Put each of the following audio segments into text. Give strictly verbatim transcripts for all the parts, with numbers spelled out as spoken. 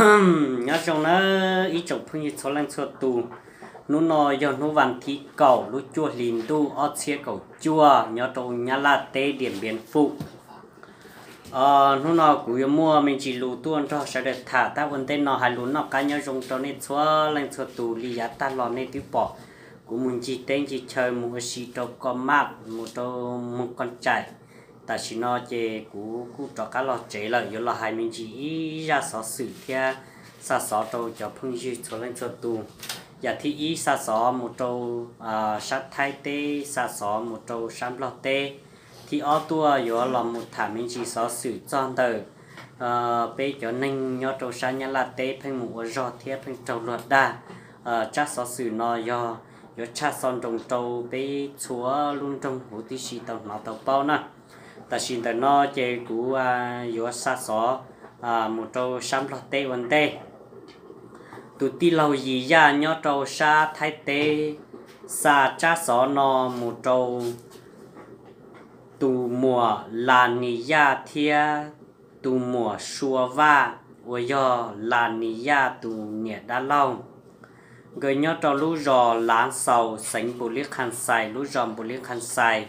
nhớ trong nó ý chụp phương như số lần số tù nó nói do nó văn thị cầu nó chua lìn tu ở xe cầu chua nhớ trong nhà là tê điểm biển phụ ờ nó nói của mua mình chỉ lù tuôn cho sẽ được thả ta vấn đề nó hay lù nó cá nhớ trong cho nên số lần số tù lý giá ta lo nên tiêu bỏ của mình chỉ tên chỉ chơi một xí cho con mát một cho một con trai ta chỉ nói về cú cú cho cá lọt chế là do là hai mình chỉ ra sở sử theo sa sở trâu cho phương dư số lên số tu và thì ý sa sở một trâu à sát thái tê sa sở một trâu sam lọt tê thì ở tua do là một thảm mình chỉ sở sử cho từ à bây giờ nên nhớ trâu sa nhá là tê phanh một giọt theo phanh trâu lọt đa à chắc sở sử nó do do chắc son trồng trâu bây chúa luôn trong hồ tí xì tàu nó tàu bao nè ta xin ta nó chơi của yếu sát gió một trâu sắm lót tê vấn tê tụi ti lâu gì ra nhớ trâu sa thái tê sa cha gió nó một trâu tụ mùa là nì ya thia tụ mùa xua va ôi do là nì ya tụ nhẹ đá lâu người nhớ trâu lú rò láng sầu sánh bồ liếc khăn xài lú ròm bồ liếc khăn xài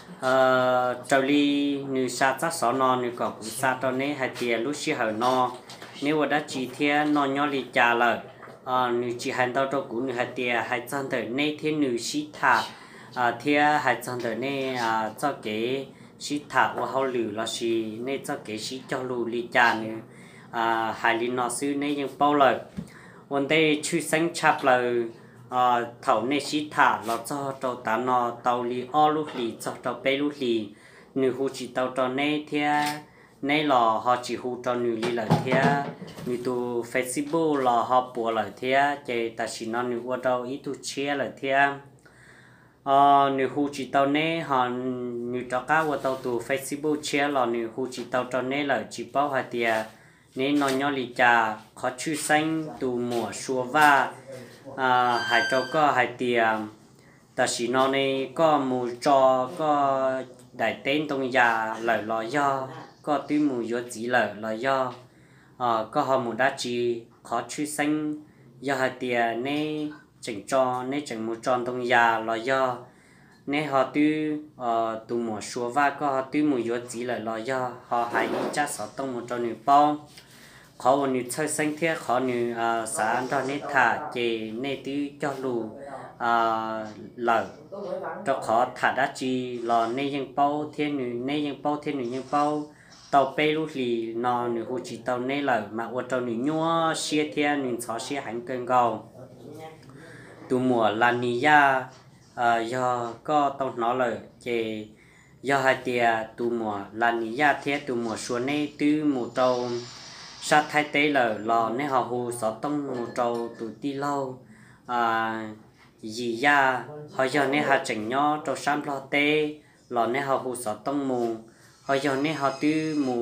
ờ trâu li nữ sa chắc sọ non nữ có cũng sa cho nên hai tiền lúc xí hở no nếu đã chỉ thế no nhỏ li trà lời ờ nữ chỉ hành tao cho cũng nữ hai tiền hai chân đời nên thế nữ xí thả ờ thế hai chân đời nên à cho cái xí thả và hậu lử là xí nên cho cái xí cho lù li trà nữ à hai li nó xứ nên những bao lời vấn đề chui sáng chập lời à thầu này xí thả là cho tàu ta nó tàu li o lúc li cho tàu bé lúc li nữ hú chỉ tàu cho này thia này là họ chỉ hú cho nữ li lại thia nữ tu Facebook là họ bỏ lại thia chạy ta chỉ nói nữ qua tàu ít tu chia lại thia à nữ hú chỉ tàu này họ nữ cho cá qua tàu tu Facebook chia là nữ hú chỉ tàu cho này là chỉ bao hai thia nên nó nhỏ li trà khó chui xanh tu mùa xua va à hai trâu có hai tiệm ta chỉ nói này có mù cho có đại tên tông già lời lo do có tuy mù do chỉ lời lo do à có họ mù đá chỉ khó chui xanh do hai tiệm này chỉnh cho này chỉnh mù tròn tông già lo do này họ tuy ờ tu mùa xua va có họ tuy mù do chỉ lời lo do họ hay chắc sợ tông một tròn nửa bao khó nữ chơi xanh thiết khó nữ sáng cho nên thả chỉ nên tí cho lù lợn cho khó thả đá chi lò nên những bao thiên nữ nên những bao thiên nữ những bao tàu bê lúc lì nò nữ hồ chỉ tàu nên lợn mà ở trong nữ nhua xe thiên nữ xó xe hành cơn gầu từ mùa là nì ya do có tàu nó lợn chỉ do hai tia từ mùa là nì ya thiết từ mùa xuống này từ mùa tàu sát thái tế là lò nên họ hù sợ tông một trâu tụi ti lâu à gì ya họ giờ nên họ chỉnh nhau trâu sam lo tê lò nên họ hù sợ tông mù họ giờ nên họ tư mù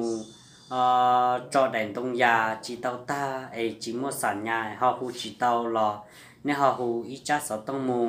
cho đèn tông già chỉ tàu ta ấy chỉ mua sản nhà họ hù chỉ tàu lò nên họ hù ít chắc sợ tông mù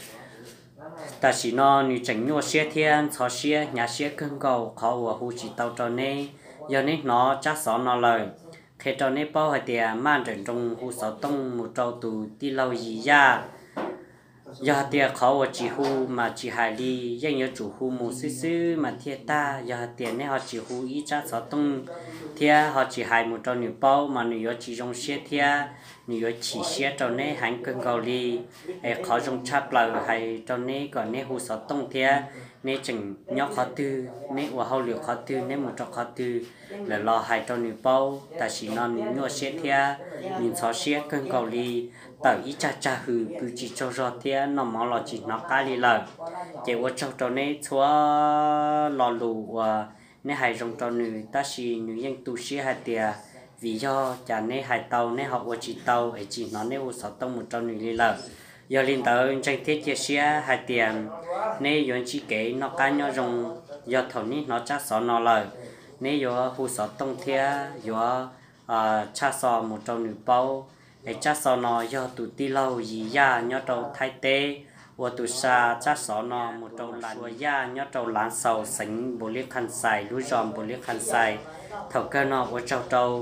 ta chỉ nó như chỉnh nhau xe thiên xó xe nhà xe cưng cầu họ hù chỉ tàu cho nên giờ nên nó chắc sợ nó lời khi cho nên bao hai tiền mang trên trong khu sở tông một trâu tù đi lâu gì ra giờ tiền khó ở chỉ khu mà chỉ hai đi danh nhớ chủ khu một xíu xíu mà thiệt ta giờ tiền này họ chỉ khu ít chắc sở tông thiệt họ chỉ hai một trâu nửa bao mà nửa chỉ trong xe thiệt nửa chỉ xe cho nên hành cơn cầu đi khó trong chắp lời hay cho nên còn nên khu sở tông thiệt nên chừng nhóc khó tư nên của hậu liệu khó tư nên một trò khó tư là lo hai trò nửa bao ta chỉ non nhua xe thia nhìn xó xe cơn cầu đi tàu ít cha cha hừ cứ chỉ cho rõ thia nó mỏ lo chỉ nó cá đi lời chỉ của trò trò nên xóa lo lù nên hai trong trò nửa ta chỉ nửa dân tu xe hai tia vì do chả nên hai tàu nên họ của chỉ tàu ấy chỉ nó nên của sáu tông một trò nửa đi lời giờ liên tới tranh thiết chia sẻ hai tiền nên yon chỉ kể nó cá nhau dùng giờ thầu ní nó chắc sọ nó lời nên giờ hú sọ tông thia giờ chắc sọ một trâu nửa bao để chắc sọ nó giờ tụi ti lâu gì ya nhớ trâu thay tê và tụi sa chắc sọ nó một trâu lán và ya nhớ trâu lán sầu sánh bồ liếc khăn xài lúa giòm bồ liếc khăn xài thầu cơ nó của trâu trâu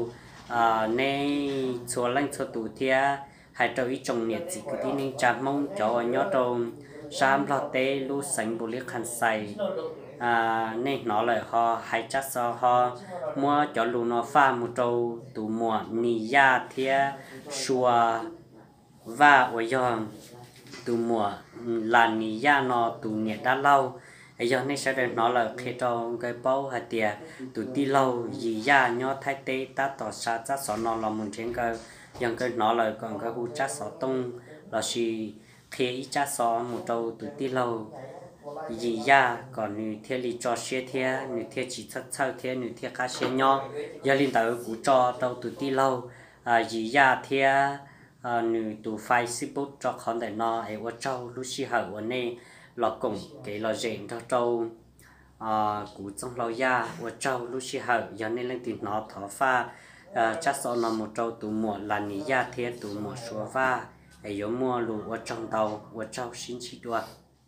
à nên số lần số tụ thia hai trâu ít trồng nhiệt chỉ cứ đi nên chạm mong cho nhớ trồng sam lo tê lu sành bù liếc khăn say à nên nó lại họ hai chắc sao họ mua cho lu nó pha một trâu tụ mùa nì ya thia xua và ở giờ tụ mùa là nì ya nó tụ nhiệt đã lâu bây giờ nên sẽ được nó là khi trong cái bao hạt tiền tụ ti lâu gì ya nhớ thay tê ta tỏ xa chắc sọ nó là một trên cái nhưng cái nó là còn cái khu chắc sọ tung là gì khi chắc sọ một trâu tụ ti lâu gì ya còn nữ thiết lý cho xe thế nữ thiết chỉ thật sao thế nữ thiết cá xe nhỏ giờ linh tạo cú cho trâu tụ ti lâu à gì ya thế nữ tụ phai ship cho con để nó ấy ở trâu lúc xí hở ở này lọ cùng cái lọ rèn cho trâu à cú trong lọ ya ở trâu lúc xí hở giờ nên lên tìm nó thở pha chắc sau nó một trâu tụ mùa là ní ya thế tụ mùa xua pha ấy giờ mua lù ở trong tàu ở trâu xin chỉ đua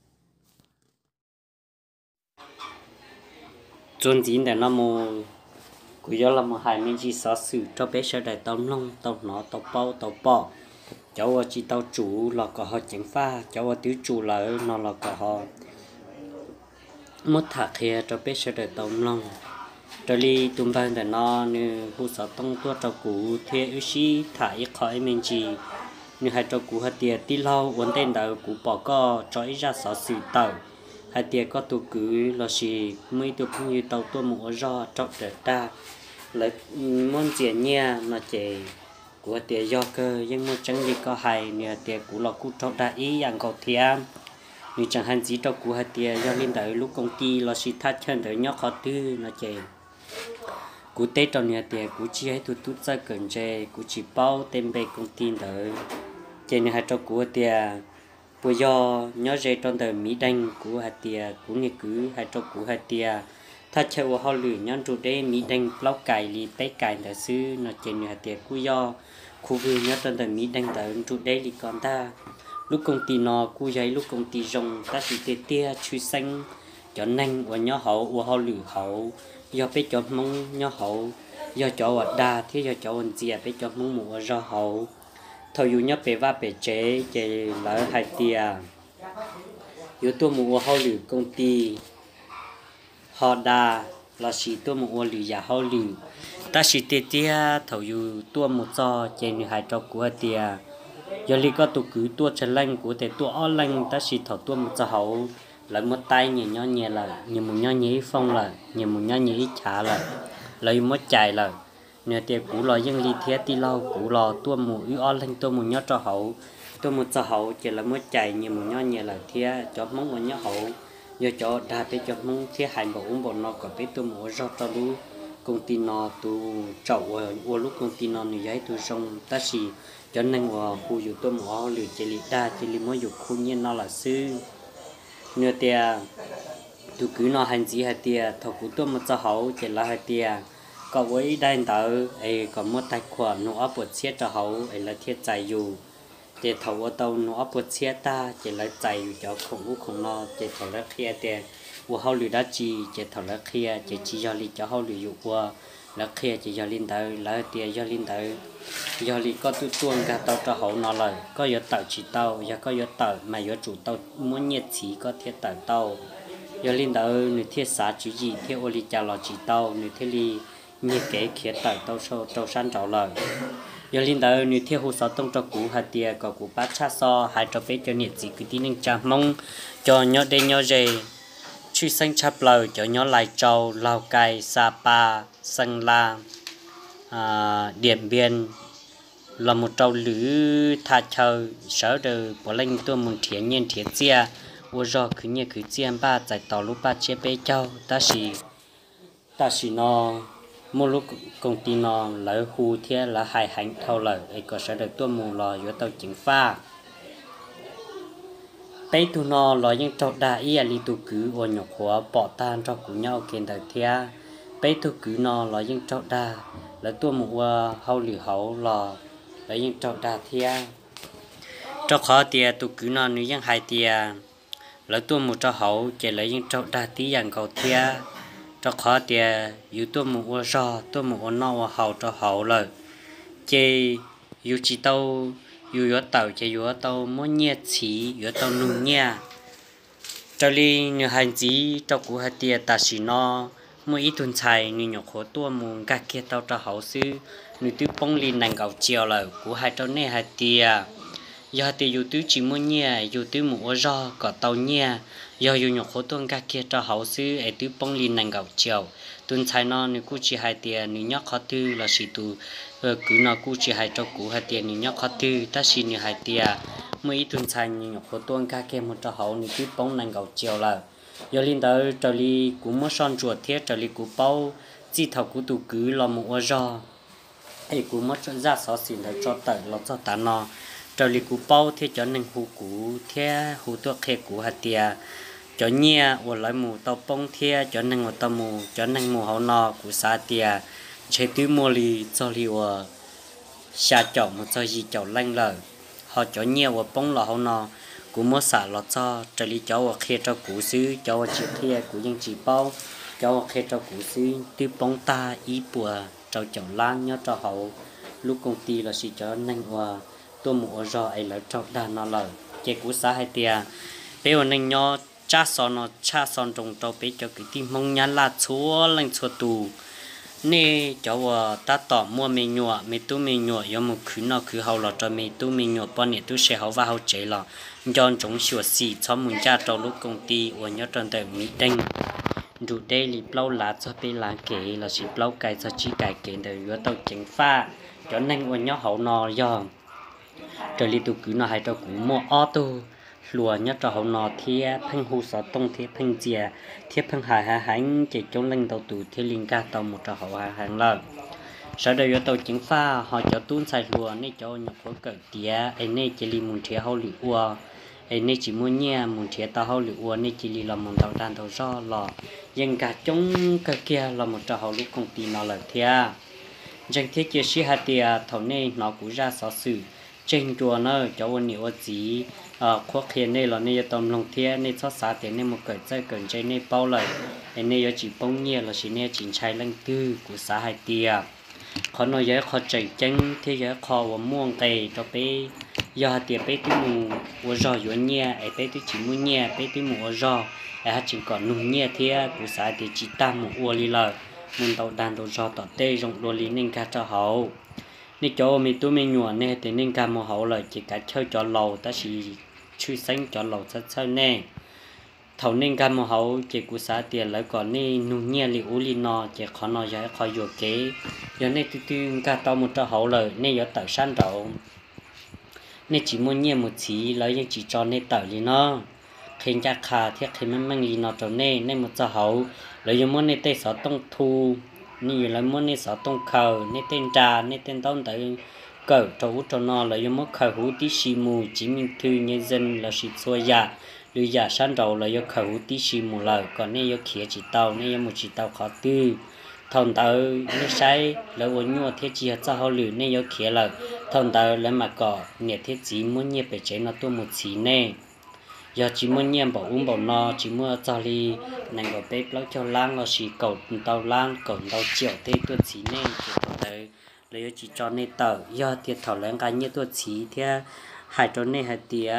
chuẩn chính để nó mua cứ giờ là một hai mươi chỉ sáu sự cho bé sẽ đại tàu nông tàu nó tàu bao tàu bò cháu chỉ tàu chủ là có họ chẳng pha cháu tiểu chủ là nó là có họ mất thạc hè cho bé sẽ đại tàu nông cho đi tụm ban để nó như khu sở tông tua trâu cũ thế ưu sĩ thải khỏi mình chỉ như hai trâu cũ hai tiệt tí lâu vấn tên đầu cũ bỏ co cho ít ra sáu sự tàu hai tiệt có tụ cứ là gì mấy tụ cũng như tàu tua một do trâu để ta lấy món chuyện nha mà chỉ của tiệt do cơ nhưng mà chẳng gì có hay nè tiệt cũ là cũ trâu đã ý dạng cầu thiam như chẳng hạn gì trâu cũ hai tiệt do liên tới lúc công ty là gì thắt chân tới nhóc khó tư là chỉ cú tết trong nhà tiệt cú chỉ hay tụt tụt ra cần chơi cú chỉ bao tem bê công ty tới trên hai trâu cú tiệt bây giờ nhớ dây trong đời mỹ đanh cú hai tiệt cú như cứ hai trâu cú hai tiệtถ้าเชื่อว่าเขาหรือย้อนจุดได้มีดังเล่าไก่ลีเต้ไก่แต่ซื้อเนาะเจนอยู่เตียกูย่อคูวิย้อนจนแต่มีดังแต่จุดได้ลีก่อนta lúc công ty nóกูgiấy lúc công ty rong ta chỉ tia tia chui xanh cho nhanh và nhớ hậu và họ lử hậu do bé cho mong nhớ hậu do cho vật đa thế do cho vật gì bé cho mong mùa do hậu thôi dù nhớ bé va bé chế chế lỡ hai tia yếu tố mùa họ lử công ty họ đa là chỉ tôi một ô lì giả họ lì ta chỉ tiệt tia thầu dù tôi một do trên hai trâu của tia giờ li có tụ cứ tôi chân lanh của thể tôi on lanh ta chỉ thầu tôi một do hậu lấy một tay nhẹ nhõi nhẹ là nhẹ một nhõi nhẹ phong là nhẹ một nhõi nhẹ trả là lấy một chạy là nè tia cũ lò dân li thế ti lâu cũ lò tôi một ứ on lanh tôi một nhõi cho hậu tôi một do hậu chỉ là một chạy nhẹ một nhõi nhẹ là thế cho mong một nhõi hậu giờ cho đa bé cho mong thiết hại bảo uống bọn nó có bé tôi mua rau tao lu công ty nó tu chậu ở lúc công ty nó người giấy tu xong ta chỉ cho nên vào khuอยู่tôi mua lừa chỉ lì đa chỉ lì muaอยู่khu nhiên nó là sư nhờ tiền tu cứ nó hành gì hay tiền thầu của tôi một cho hậu chỉ là hay tiền có với đây tờ ấy có một tài khoản nó áp bớt xét cho hậu ấy là thiết chạy dù để thầu ở đâu nó bớt xe ta chỉ lấy chạy cho không vũ không lo để thầu lấy kia để của họ lừa đã chi để thầu lấy kia để chi do li cho họ lừa dụ qua lấy kia chỉ do linh tới lấy tiền do linh tới do li có tu tuôn cả tàu cho họ nó lời có yếu tàu chỉ tàu và có yếu tàu mà yếu chủ tàu muốn nhiệt chỉ có thiết tàu tàu do linh tới người thiết xã chỉ gì thiết ô li chào lo chỉ tàu người thiết li nhiệt kế kia tàu tàu sâu tàu san trào lời giờ linh đạo như theo hồ sơ tông cho cũ hạt tiền có cũ bát cha so hai cho bé cho nhiệt gì cứ tin nên chả mong cho nhớ đây nhớ gì truy xanh chắp lời cho nhớ lại châu Lào Cai Sapa Sơn La à, Điện Biên là một trâu lữ thà chờ sở đời bỏ lên tôi muốn thiện nhiên thiện chia ô do cứ như cứ chia ba giải tàu lúc ba chia bé châu ta chỉ ta chỉ nó một lúc công ty nó lấy khu thế là hai hành thâu lợi ấy có sẽ được tôi mù lò giữa tàu chính pha tây tu nó lo những trâu đa ý ali tu cứ ô nhọc hóa bỏ tan cho của nhau kiến đời thế tây tu cứ nó lo những trâu đa lấy tôi mù hậu lì hậu lò lấy những trâu đa thế cho khó tiền tu cứ nó nếu những hai tiền lấy tôi một cho hậu chỉ lấy những trâu đa tí dạng cầu thế cho khó tiền yếu tôi một ô rò tôi một ô nâu hậu cho hậu lời chế yêu chỉ tàu yêu yêu tàu chế yêu tàu muốn nhẹ chỉ yêu tàu nung nhẹ cho li như hành gì cho cú hạt tiền ta chỉ nó mỗi ít tuần chạy như nhọc khó tua mùng các kia tàu cho hậu sư như tứ bông li nàng gạo chiều là cú hai trâu nè hạt tiền giờ hạt tiền yêu tứ chỉ muốn nhẹ yêu tứ mua rau có tàu nhẹ giờ yêu nhọc khó tuần các kia cho hậu sư ấy tứ bông li nàng gạo chiều tuần chạy nó như cú chỉ hạt tiền như nhóc khó tư là chỉ tu cứ nó cú chỉ hạt cho cú hạt tiền như nhóc khó tư ta chỉ như hạt tiền mấy tuần chạy như nhọc khó tuần các kia một cho hậu như tứ bông nàng gạo chiều là giờ linh tới trở li cũng mất son chuột thiết trở li cũng bao chỉ thầu cũng tụ cứ lo một giờ ấy cũng mất ra sáu xin để cho tận lo cho ta nó trở li cũng bao thiết cho nên hú cũ thiết hú tua khe cũ hạt tiền cho nhia ở lại mù tàu bông thiết cho nên ở tàu mù cho nên mù hậu nọ của sa tiền chế tứ mua li cho li ở xa chậu một cho gì chậu lanh lời họ cho nhia ở bông là hậu nọ cú mua xả lọt cho trở đi cháu ở khe cho cú sư cháu ở chiếc khe cú dân chỉ bao cháu ở khe cho cú sư tiếp bóng ta ý bùa cháu cháu lan nhớ cho hậu lúc công ty là chỉ cho nên hòa tôi mua rồi ấy là cháu đa nó lời chế cú xã hai tia bây giờ nên nhớ cha son nó cha son trồng cháu bây cho cái tim mong nhắn là chúa lên chúa tù nè cháu à ta tỏ mua mì nhựa mì tu mì nhựa do một khứ nào khứ hậu là cho mì tu mì nhựa bao nhiêu tu sẽ hậu và hậu chế là do chúng sửa xì cho muốn cha cho lúc công ty và nhớ trong đời mỹ đinh đủ đây là bao lá cho bên lá kể là chỉ bao cài cho chỉ cài kể đời vừa tàu chính pha cho nên và nhớ hậu nò do rồi li tu cứ nó hay cho cú mua ô tô lùa nhớ cho hậu nò thia phanh hù sở tông thia phanh chè thia phanh hải hà hành chỉ trong linh tàu tù thia linh ca tàu một cho hậu hà hàng lợn sau đó tàu chính pha họ cho tuôn xài lùa nên cho nhập khối cỡ tía ấy nên chỉ li muốn thia hậu lì ua ấy nên chỉ muốn nhẹ muốn thia tàu hậu lì ua nên chỉ li làm một tàu đàn tàu do lò nhưng cả chúng cái kia là một cho hậu lúc công ty nó là thia chẳng thế kia sĩ hạt tía thầu nên nó cũng ra xóa xử trên chùa nó cho quân nhiều gì à khoác hiện này là này tầm lòng thiên này xót xa tiền này một cởi chơi cởi chơi này bao lời này chỉ bông nhẹ là chỉ này chỉ trái lăng tư của xã hải tiệp khó nói giới khó chạy chân thế giới khó và muôn tề cho bé giờ tiệp bé tí mù và giò yếu nhẹ ấy bé tí chỉ mua nhẹ bé tí mù và giò ấy chỉ còn nung nhẹ thế của xã thì chỉ tam một uo li lời muốn tàu đàn tàu giò tàu tê rộng đô lý nên cả cho hậu nên cho mình tôi mình nhua nè thì nên cả một hậu lời chỉ cả chơi cho lầu ta chỉ chui xanh cho lầu rất sâu nè thầu nên cả một hậu chỉ của xã tiền lại còn nên nung nhẹ li u li nọ chỉ khó nọ giải khó dụ kế giờ nên tôi tôi cả tao một cho hậu lời nên giờ tờ san rậu nên chỉ muốn nhẹ một chỉ lấy những chỉ cho nên tờ li nó khi cha khà thiết khi mình mang li nọ cho nên nên một cho hậu lấy những muốn nên tây sở tông thu như là muốn nên sở tông khờ nên tên trà nên tên tông tới cờ trâu cho nó là do mất khởi hữu tí xì mù chỉ minh thư nhân dân là sự xua giả lưu giả san đầu là do khởi hữu tí xì mù lời còn nên do khía chỉ tàu nên do một chỉ tàu khó tư thằng tàu nên sai là uốn nhua thiết chỉ cho họ lử nên do khía lời thằng tàu là mà cỏ nhẹ thiết chỉ muốn nhẹ phải chế nó tôi một chỉ nè giờ chỉ muốn nhẹ bảo uống bảo no chỉ muốn cho đi nàng ở bếp lão cho lang là chỉ cầu tàu lang cầu tàu triệu tê tôi chỉ nè tới lấy chỉ cho nên tờ do thiệt thảo lãng cá như tôi chỉ theo hai chỗ này hai tía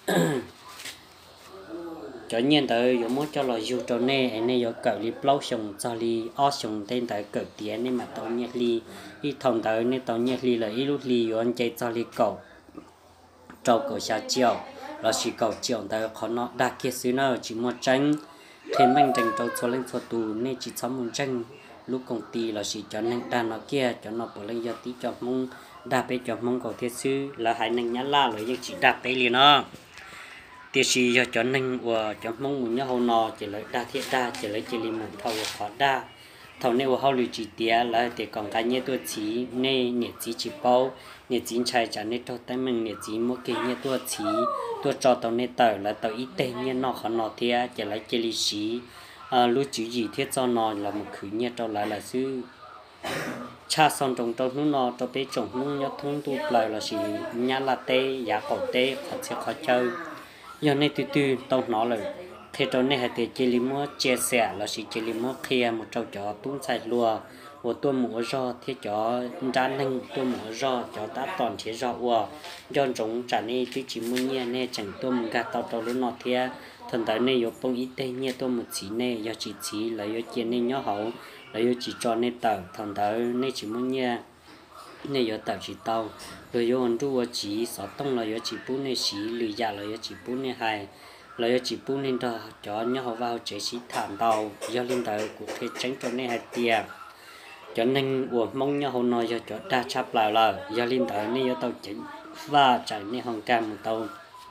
cho nhiên tới giống muốn cho là dù chỗ này anh này có cởi li plau sòng cho li o sòng tên tới cởi tía nên mà tao nhét li đi thòng tới nên tao nhét li là ít lúc li anh chạy cho li cầu trâu cầu xa chiều là chỉ cầu chiều tới khó nó đặc biệt xứ nào chỉ một tranh thêm mình tranh trâu cho lên cho tù nên chỉ sống một tranh lúc công ty là chỉ cho nên đàn nó kia cho nó bỏ lên giờ tí cho mong đạp bé cho mong cầu thiết sư là hai năng nhá la rồi nhưng chỉ đạp bé liền nó tiệt sĩ cho cho nên và cho mong muốn nhá hậu nọ chỉ lấy đa thiết đa chỉ lấy chỉ liền một thầu khó đa thầu này của họ lựa chỉ tía là để còn cái nhớ tôi chỉ nên nhớ chỉ chỉ bao nhớ chỉ chạy cho nên tôi tay mình nhớ chỉ một cái nhớ tôi chỉ tôi cho tao nên tờ là tao ít tên nhớ nó khó nọ thì chỉ lấy chỉ lý sĩ à, lúc chữ gì thiết cho nó là một khử nhiệt trở lại là sư cha son trồng trồng nó nó cho bé trồng nó nhớ thông tu lại là gì nhá là tê giá cầu tê khó sẽ khó chơi giờ này từ từ tao nó là khi trâu này hay thì chỉ li mua chia sẻ là chỉ chỉ li mua kia một trâu chó tún xài lúa 我多么热，贴着咱能多么热，叫他当贴热我，让种咱呢对起么嘢呢，整多么个到到了那贴，同到呢有帮一点嘢多么起呢，要起起来要见呢要好，来要chỉ cho呢tàu，同到呢起么嘢。này giờ tạo chỉ tàu rồi giờ anh tu chỉ sáu tông là giờ chỉ bốn này xí lười già là giờ chỉ bốn này hai là giờ chỉ bốn nên đó cho nhau họ vào chế xí thảm tàu giờ lên tàu cũng thể tránh cho này hai tiền cho nên của mong nhau họ nói giờ cho đa chắp lại là giờ lên tàu này giờ tàu chính và chạy này hàng cam một tàu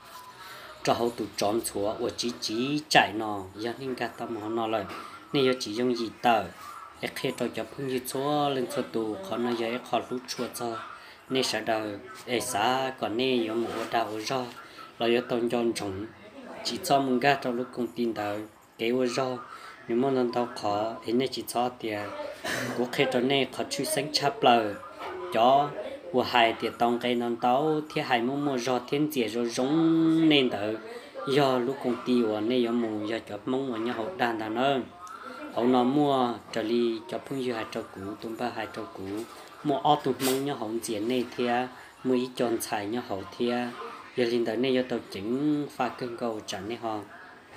cho họ tụ tròn xuống của chỉ chỉ chạy nó giờ nên cả tàu họ nói là này giờ chỉ dùng gì tàu khi tôi chụp hình như số lên số tù họ nói giờ họ lút chuột cho nên sẽ đầu để xã còn nên có một đầu do là do tôn trọng chúng chỉ cho mình ra trong lúc công tin đầu kéo do nếu mà lần đầu khó thì nên chỉ cho tiền của khi cho nên họ chui sáng chắp lời cho của hai tiền tông cái non táo thì hai mua mua do thiên diện rồi giống nên tự do lúc công ty của nên có một do chụp mong của nhau hậu đàn đàn hơn họ nó mua trở đi cho phong dư hai trâu cũ tôm ba hai trâu cũ mua ô tụt mông nhau hồng diện này thì mua ít tròn xài nhau hậu thì giờ linh tới này do tàu chính pha cơn cầu chẳng này họ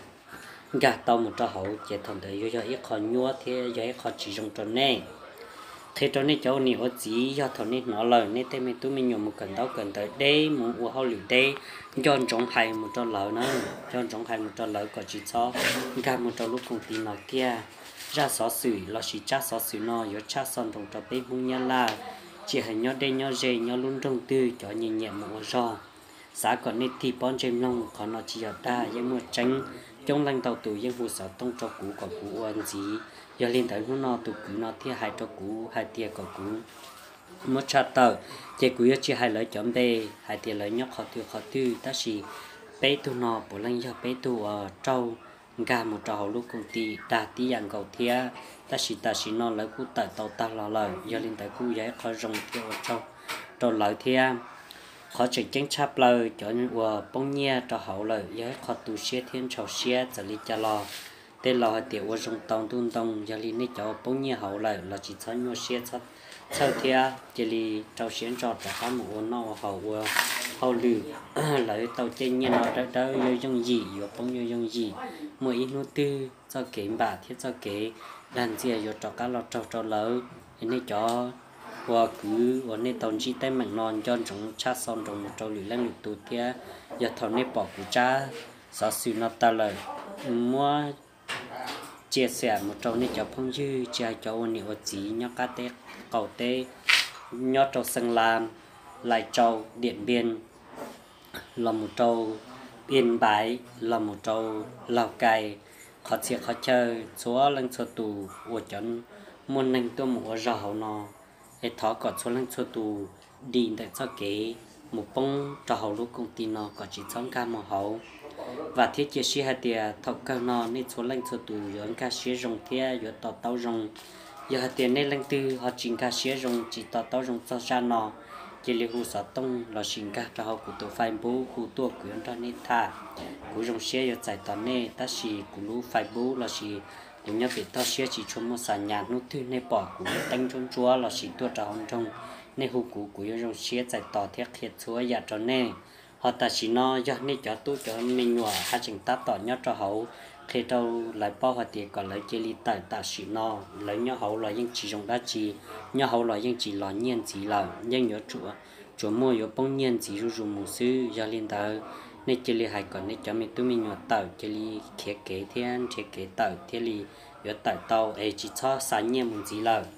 gà tàu một trâu hậu chỉ thằng tới do ít khó nhua thì do ít khó chỉ dùng tròn này thế tròn này cháu nhiều chỉ do thằng này nó lời này tên mình tụi mình nhiều một cần tao cần tới đây muốn uống hậu lựu đây do trồng hay một trâu lợn nữa do trồng hay một trâu lợn có chỉ cho gà một trâu lúc cùng tin nó kia ra xóa sủi là chỉ cha xóa sủi nó yếu cha son trong trò bếp hung nha la chỉ hay nhớ đây nhớ dây nhớ luôn trong tư cho nhẹ nhẹ một rò xã còn nên thì bón chém long còn nó chỉ ở ta những một tránh trong lăng tàu tù những vụ sở tông cho cũ của cũ ăn gì giờ lên tới nó tụ cũ nó thì hai cho cũ hai tia của cũ một cha tờ chỉ cũ chỉ hai lời chấm đề hai tia lời nhóc khó tiêu khó tư ta chỉ bé tu nó bộ lăng do bé tu ở trâu gà một trò lúc công ty đã tí dạng cầu thia ta chỉ ta chỉ nó lấy cú tại tàu ta là lời do lên tại cú giải khó rong theo trong trò lợi thia khó chỉ chính chắp lời cho những của bông nhia trò hậu lời giải khó tu xe thiên trò xe xử lý cho lo tên lò tiểu của rong tông tuôn tông do lên này cho bông nhia hậu lời là chỉ cho nhau xe cho sau thia chỉ li trò xe trò trò cá một nó hậu hậu lử lấy tàu trên như nó đã đã vô dùng gì vô bông vô dùng gì mỗi ít nút tư cho kế bà thiết cho kế đàn dìa vô trò cá lọt trò trò lỡ nên cho qua cứ và nên tàu chỉ tay mạnh non cho chúng cha son trong một trâu lử lên lử tụt kia giờ thằng nên bỏ của cha sao xí nó ta lời mua chia sẻ một trâu nên cho phong dư chia cho anh nhiều chỉ nhóc cá tết cầu tê nhóc trâu sừng lam lại trâu điện biên là một trâu biên bái là một trâu lào cai khó chia khó chơi số lần số tù của chọn muốn nên tôi một rau nó để thọ có số lần số tù đi tại sao kế một bông trâu lúc công ty nó có chỉ sống ca một hậu và thiết chế sĩ hạt tiền thọ cao nó nên số lần số tù dưỡng ca sĩ rồng thiết dưỡng tàu tàu rồng giờ hạt tiền nên lần tư họ chính ca sĩ rồng chỉ tàu tàu rồng cho ra nó chỉ li hu sa tông là sinh ca cho họ của tổ phái bố khu tổ quyền cho nên tha của dòng xe giờ chạy tận này ta chỉ của lũ phái bố là chỉ của nhau bị ta xe chỉ cho một sản nhà nút thứ này bỏ của đánh trong chúa là chỉ tua trò hồng trong nên hu của của dòng xe chạy tỏ thiết hiện chúa giờ cho nên họ ta chỉ nó giờ nên cho tôi cho mình nhòa hai chừng ta tỏ nhau cho hậu khi đâu lại bao hoa tiền còn lại chỉ li tại ta chỉ nó lấy nhau hậu là những chỉ dùng đá chỉ nhau hậu là những chỉ là nhiên chỉ là những nhớ chúa chúa mua yếu bông nhiên chỉ dùng dùng một sư giờ liên tới nên chỉ li hay còn nên cho mình tụi mình nhớ tàu chỉ li kế kế thiên chế kế tàu thiên li yếu tại tàu ấy chỉ cho sáng nhiên một chỉ là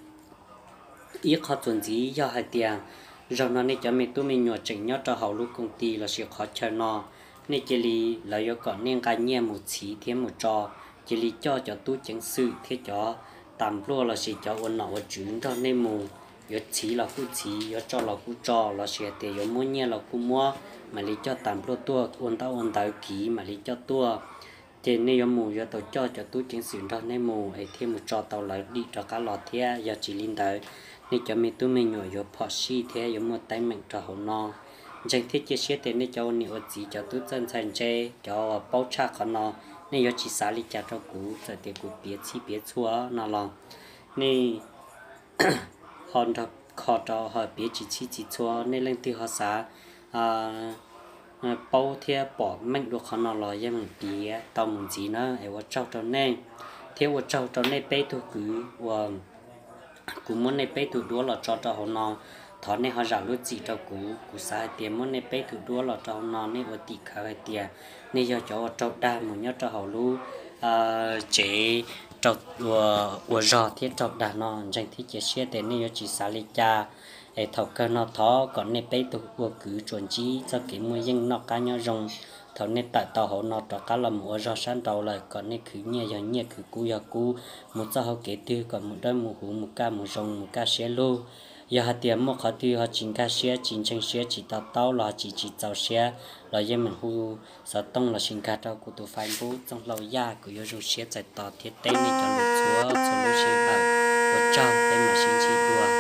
ít khó chuẩn gì do hai tiền rồi nó nên cho mình tụi mình nhớ chỉnh nhớ cho hậu lúc công ty là sẽ khó chơi nó nên chỉ li là do còn nên cái nhẹ một chỉ thêm một trò chỉ li cho cho tu chứng sự thế cho tạm luôn là chỉ cho ôn nọ chuyển cho nên mù do chỉ là khu chỉ do cho là khu trò là sẽ để do mua nhẹ là khu mua mà li cho tạm luôn tua ôn tao ôn tao kỹ mà li cho tua thì nên do mù do tao cho cho tu chứng sự cho nên mù ấy thêm một trò tao lại đi cho cá lọt thế do chỉ linh tới nên cho mình tu mình nhồi do phò si thế do một tay mình cho hậu no chẳng thiết chia sẻ đến để cho nhiều gì cho tôi dân thành chế cho bao cha con nó nên có chỉ xả lý trả cho cũ rồi thì cũ biết chi biết xua nó là nên họ đó họ đó họ biết chỉ chỉ chỉ cho nên lên từ họ xã à bao thiê bỏ mạnh được họ nó lo cho mình bía tao mình chỉ nó ấy vợ trâu trâu nên theo vợ trâu trâu nên bé tôi cứ và cũng muốn nên bé tôi đua là cho cho họ nó thọ nên họ giả lúc chỉ cho cú cú sai tiền muốn nên bé tôi đua là cho họ nó nên vợ tị khá cái tiền nên giờ cho trâu đa một nhớ cho họ lu à chế trâu và và giò thiết trâu đa nó dành thiết chế xe để nên giờ chỉ xả lấy cha để thầu cơ nó thọ còn nên bé tôi vừa cứ chuẩn chỉ cho cái mua dân nó cá nhau rong thầu nên tại tàu họ nó cho cá làm mua giò sáng đầu lại còn nên cứ nhẹ giờ nhẹ cứ cú giờ cú một giờ họ kể tiêu còn một đôi một hũ một ca một rong một ca xe lô giờ hạt tiền một họ tiêu họ chính ca xe chính chân xe chỉ tàu tàu là chỉ chỉ tàu xe là dân mình hu sợ tông là sinh ca trâu của tụ phái bố trong lâu ya của yêu dùng xe chạy tàu thiết tế này cho lụt chúa cho lụt xe ở của trâu để mà sinh chi đùa